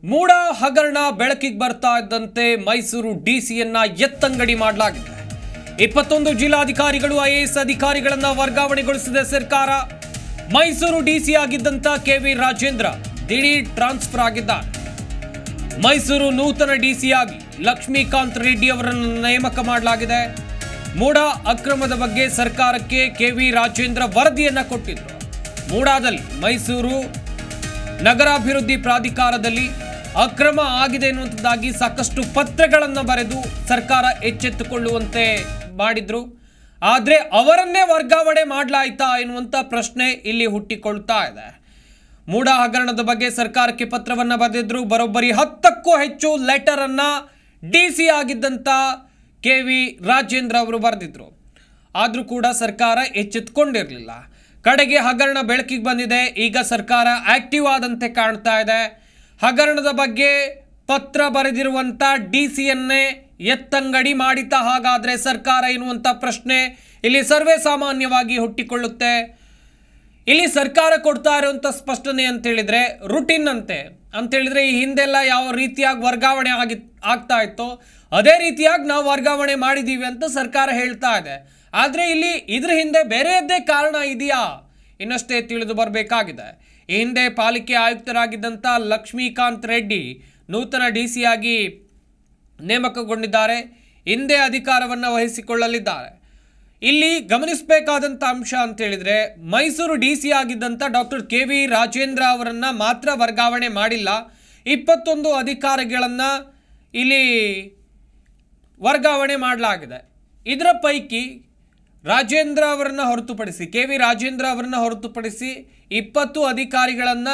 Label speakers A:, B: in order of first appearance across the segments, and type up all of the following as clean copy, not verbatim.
A: ಮೂಡ ಹಗರಣ ಬೆಳಕಿಗೆ ಬರ್ತಾ ಇದ್ದಂತೆ ಮೈಸೂರು ಡಿಸಿಯನ್ನ ಎತ್ತಂಗಡಿ ಮಾಡಲಾಗಿದೆ. 21 ಜಿಲ್ಲಾಧಿಕಾರಿಗಳು ಐಎಎಸ್ ಅಧಿಕಾರಿಗಳನ್ನು ವರ್ಗಾವಣೆಗೊಳಿಸಿದ ಸರ್ಕಾರ. ಮೈಸೂರು ಡಿಸಿ ಆಗಿದ್ದಂತ ಕೆವಿ ರಾಜೇಂದ್ರ ದಿಢೀರ್ ಟ್ರಾನ್ಸ್ಫರ್ ಆಗಿದ್ದಾರೆ. ಮೈಸೂರು ನೂತನ ಡಿಸಿಯಾಗಿ ಲಕ್ಷ್ಮೀಕಾಂತ್ ರೆಡ್ಡಿ ಅವರನ್ನು ನೇಮಕ ಮಾಡಲಾಗಿದೆ. ಮೂಡ ಅಕ್ರಮದ ಬಗ್ಗೆ ಸರ್ಕಾರಕ್ಕೆ ಕೆವಿ ರಾಜೇಂದ್ರ ವರದಿಯನ್ನ ಕೊಟ್ಟಿದ್ರು. ಮೂಡಾದಲ್ಲಿ ಮೈಸೂರು ನಗರಾಭಿವೃದ್ಧಿ ಪ್ರಾಧಿಕಾರದಲ್ಲಿ ಅಕ್ರಮ ಆಗಿದೆ ಎನ್ನುವಂಥದ್ದಾಗಿ ಸಾಕಷ್ಟು ಪತ್ರಗಳನ್ನು ಬರೆದು ಸರ್ಕಾರ ಎಚ್ಚೆತ್ತುಕೊಳ್ಳುವಂತೆ ಮಾಡಿದ್ರು. ಆದರೆ ಅವರನ್ನೇ ವರ್ಗಾವಣೆ ಮಾಡಲಾಯ್ತಾ ಎನ್ನುವಂಥ ಪ್ರಶ್ನೆ ಇಲ್ಲಿ ಹುಟ್ಟಿಕೊಳ್ತಾ ಇದೆ. ಮೂಡ ಹಗರಣದ ಬಗ್ಗೆ ಸರ್ಕಾರಕ್ಕೆ ಪತ್ರವನ್ನು ಬರೆದಿದ್ರು. ಬರೋಬ್ಬರಿ 10ಕ್ಕೂ ಹೆಚ್ಚು ಲೆಟರ್ ಅನ್ನ ಡಿಸಿ ಆಗಿದ್ದಂತ ಕೆವಿ ರಾಜೇಂದ್ರ ಅವರು ಬರೆದಿದ್ರು. ಆದರೂ ಕೂಡ ಸರ್ಕಾರ ಎಚ್ಚೆತ್ತುಕೊಂಡಿರಲಿಲ್ಲ. ಕಡೆಗೆ ಹಗರಣ ಬೆಳಕಿಗೆ ಬಂದಿದೆ. ಈಗ ಸರ್ಕಾರ ಆಕ್ಟಿವ್ ಆದಂತೆ ಕಾಣ್ತಾ ಇದೆ. ಹಗರಣದ ಬಗ್ಗೆ ಪತ್ರ ಬರೆದಿರುವಂತ ಡಿಸಿಯನ್ನೇ ಎತ್ತಂಗಡಿ ಮಾಡಿತಾ ಹಾಗಾದ್ರೆ ಸರ್ಕಾರ ಎನ್ನುವಂತ ಪ್ರಶ್ನೆ ಇಲ್ಲಿ ಸರ್ವೇ ಸಾಮಾನ್ಯವಾಗಿ ಹುಟ್ಟಿಕೊಳ್ಳುತ್ತೆ. ಇಲ್ಲಿ ಸರ್ಕಾರ ಕೊಡ್ತಾ ಇರುವಂತ ಸ್ಪಷ್ಟನೆ ಅಂತ ಹೇಳಿದ್ರೆ ರುಟೀನ್ ಅಂತ ಹೇಳಿದ್ರೆ ಈ ಹಿಂದೆಲ್ಲ ಯಾವ ರೀತಿಯಾಗಿ ವರ್ಗಾವಣೆ ಆಗ್ತಾ ಇತ್ತೋ ಅದೇ ರೀತಿಯಾಗಿ ನಾವು ವರ್ಗಾವಣೆ ಮಾಡಿದೀವಿ ಅಂತ ಸರ್ಕಾರ ಹೇಳ್ತಾ ಇದೆ. ಆದ್ರೆ ಇಲ್ಲಿ ಇದ್ರ ಹಿಂದೆ ಬೇರೆಯದ್ದೇ ಕಾರಣ ಇದೆಯಾ ಇನ್ನಷ್ಟೇ ತಿಳಿದು ಬರಬೇಕಾಗಿದೆ. ಈ ಹಿಂದೆ ಪಾಲಿಕೆ ಆಯುಕ್ತರಾಗಿದ್ದಂಥ ಲಕ್ಷ್ಮೀಕಾಂತ್ ರೆಡ್ಡಿ ನೂತನ ಡಿಸಿಯಾಗಿ ನೇಮಕಗೊಂಡಿದ್ದಾರೆ. ಹಿಂದೆ ಅಧಿಕಾರವನ್ನು ವಹಿಸಿಕೊಳ್ಳಲಿದ್ದಾರೆ. ಇಲ್ಲಿ ಗಮನಿಸಬೇಕಾದಂಥ ಅಂಶ ಅಂತ ಹೇಳಿದ್ರೆ ಮೈಸೂರು ಡಿಸಿ ಆಗಿದ್ದಂಥ ಡಾಕ್ಟರ್ ಕೆವಿ ರಾಜೇಂದ್ರ ಅವರನ್ನ ಮಾತ್ರ ವರ್ಗಾವಣೆ ಮಾಡಿಲ್ಲ. 21 ಅಧಿಕಾರಿಗಳನ್ನು ಇಲ್ಲಿ ವರ್ಗಾವಣೆ ಮಾಡಲಾಗಿದೆ. ಇದರ ಪೈಕಿ ರಾಜೇಂದ್ರ ಅವರನ್ನು ಹೊರತುಪಡಿಸಿ ಕೆವಿ ರಾಜೇಂದ್ರ ಅವರನ್ನು ಹೊರತುಪಡಿಸಿ 20 ಅಧಿಕಾರಿಗಳನ್ನು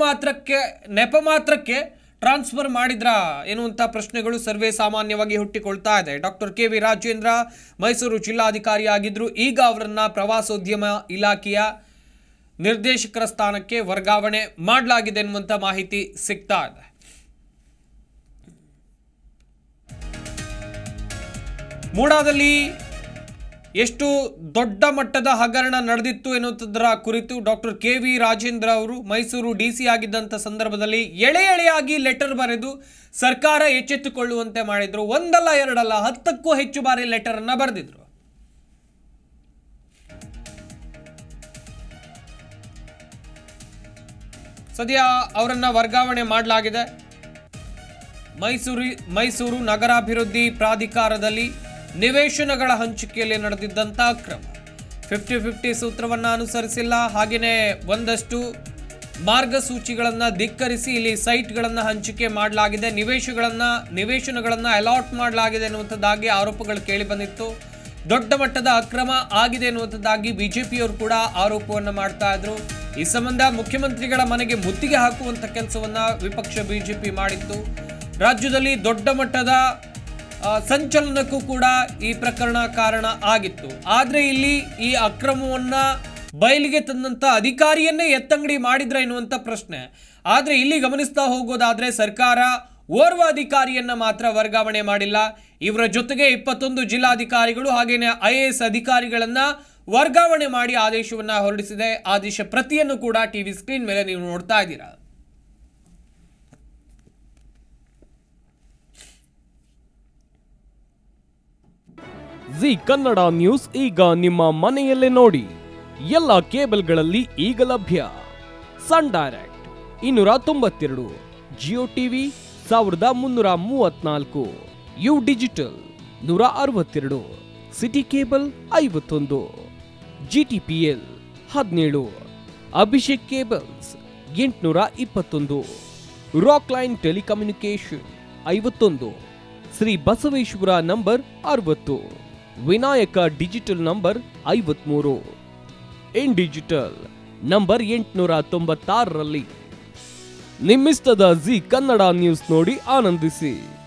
A: ನೆಪ ಮಾತ್ರಕ್ಕೆ ಟ್ರಾನ್ಸ್ಫರ್ ಮಾಡಿದ್ರ ಎನ್ನುವಂಥ ಪ್ರಶ್ನೆಗಳು ಸರ್ವೇ ಸಾಮಾನ್ಯವಾಗಿ ಹುಟ್ಟಿಕೊಳ್ತಾ ಇದೆ. ಡಾಕ್ಟರ್ ಕೆವಿ ರಾಜೇಂದ್ರ ಮೈಸೂರು ಜಿಲ್ಲಾಧಿಕಾರಿ ಆಗಿದ್ರು. ಈಗ ಅವರನ್ನ ಪ್ರವಾಸೋದ್ಯಮ ಇಲಾಖೆಯ ನಿರ್ದೇಶಕರ ಸ್ಥಾನಕ್ಕೆ ವರ್ಗಾವಣೆ ಮಾಡಲಾಗಿದೆ ಎನ್ನುವಂಥ ಮಾಹಿತಿ ಸಿಗ್ತಾ ಇದೆ. ಮೂಡಾದಲ್ಲಿ ಎಷ್ಟು ದೊಡ್ಡ ಮಟ್ಟದ ಹಗರಣ ನಡೆದಿತ್ತು ಎನ್ನುವುದರ ಕುರಿತು ಡಾಕ್ಟರ್ ಕೆವಿ ರಾಜೇಂದ್ರ ಅವರು ಮೈಸೂರು ಡಿಸಿ ಆಗಿದ್ದಂಥ ಸಂದರ್ಭದಲ್ಲಿ ಎಳೆಯಾಗಿ ಲೆಟರ್ ಬರೆದು ಸರ್ಕಾರ ಎಚ್ಚೆತ್ತುಕೊಳ್ಳುವಂತೆ ಮಾಡಿದ್ರು. ಒಂದಲ್ಲ ಎರಡಲ್ಲ 10ಕ್ಕೂ ಹೆಚ್ಚು ಬಾರಿ ಲೆಟರ್ ಅನ್ನ ಬರೆದಿದ್ರು. ಸದ್ಯ ಅವರನ್ನ ವರ್ಗಾವಣೆ ಮಾಡಲಾಗಿದೆ. ಮೈಸೂರು ನಗರಾಭಿವೃದ್ಧಿ ಪ್ರಾಧಿಕಾರದಲ್ಲಿ ನಿವೇಶನಗಳ ಹಂಚಿಕೆಯಲ್ಲಿ ನಡೆದಿದ್ದಂಥ ಅಕ್ರಮ 50-50 ಸೂತ್ರವನ್ನು ಅನುಸರಿಸಿಲ್ಲ. ಹಾಗೆಯೇ ಒಂದಷ್ಟು ಮಾರ್ಗಸೂಚಿಗಳನ್ನು ಧಿಕ್ಕರಿಸಿ ಇಲ್ಲಿ ಸೈಟ್ಗಳನ್ನು ಹಂಚಿಕೆ ಮಾಡಲಾಗಿದೆ. ನಿವೇಶನಗಳನ್ನು ಅಲಾಟ್ ಮಾಡಲಾಗಿದೆ ಎನ್ನುವಂಥದ್ದಾಗಿ ಆರೋಪಗಳು ಕೇಳಿ ಬಂದಿತ್ತು. ದೊಡ್ಡ ಮಟ್ಟದ ಅಕ್ರಮ ಆಗಿದೆ ಎನ್ನುವಂಥದ್ದಾಗಿ ಬಿಜೆಪಿಯವರು ಕೂಡ ಆರೋಪವನ್ನು ಮಾಡ್ತಾ ಇದ್ರು. ಈ ಸಂಬಂಧ ಮುಖ್ಯಮಂತ್ರಿಗಳ ಮನೆಗೆ ಮುತ್ತಿಗೆ ಹಾಕುವಂಥ ಕೆಲಸವನ್ನ ವಿಪಕ್ಷ ಬಿಜೆಪಿ ಮಾಡಿತ್ತು. ರಾಜ್ಯದಲ್ಲಿ ದೊಡ್ಡ ಮಟ್ಟದ ಸಂಚಲನಕ್ಕೂ ಕೂಡ ಈ ಪ್ರಕರಣ ಕಾರಣ ಆಗಿತ್ತು. ಆದ್ರೆ ಇಲ್ಲಿ ಈ ಅಕ್ರಮವನ್ನ ಬಯಲಿಗೆ ತಂದಂತ ಅಧಿಕಾರಿಯನ್ನೇ ಎತ್ತಂಗಡಿ ಮಾಡಿದ್ರ ಎನ್ನುವಂತ ಪ್ರಶ್ನೆ. ಆದ್ರೆ ಇಲ್ಲಿ ಗಮನಿಸ್ತಾ ಹೋಗೋದಾದ್ರೆ ಸರ್ಕಾರ ಓರ್ವ ಅಧಿಕಾರಿಯನ್ನ ಮಾತ್ರ ವರ್ಗಾವಣೆ ಮಾಡಿಲ್ಲ. ಇವರ ಜೊತೆಗೆ 21 ಜಿಲ್ಲಾಧಿಕಾರಿಗಳು ಹಾಗೇನೆ ಐಎಎಸ್ ಅಧಿಕಾರಿಗಳನ್ನ ವರ್ಗಾವಣೆ ಮಾಡಿ ಆದೇಶವನ್ನ ಹೊರಡಿಸಿದೆ. ಆದೇಶ ಪ್ರತಿಯನ್ನು ಕೂಡ ಟಿವಿ ಸ್ಕ್ರೀನ್ ಮೇಲೆ ನೀವು ನೋಡ್ತಾ ಇದ್ದೀರಾ.
B: ಜಿ ಕನ್ನಡ ನ್ಯೂಸ್ ಈಗ ನಿಮ್ಮ ಮನೆಯಲ್ಲೇ ನೋಡಿ. ಎಲ್ಲ ಕೇಬಲ್ಗಳಲ್ಲಿ ಈಗ ಲಭ್ಯ. Sun Direct 292, Jio TV 1334, U digital 162, city cable 51, GTPL 17, Abhishek cables 821, rock line telecommunication 51, Shri Basaveshwara number 60, Vinayaka digital number 53, in digital number 896ರಲ್ಲಿ ನಿಮ್ಮಿಸ್ತದ ಜಿ ಕನ್ನಡ ನ್ಯೂಸ್ ನೋಡಿ ಆನಂದಿಸಿ.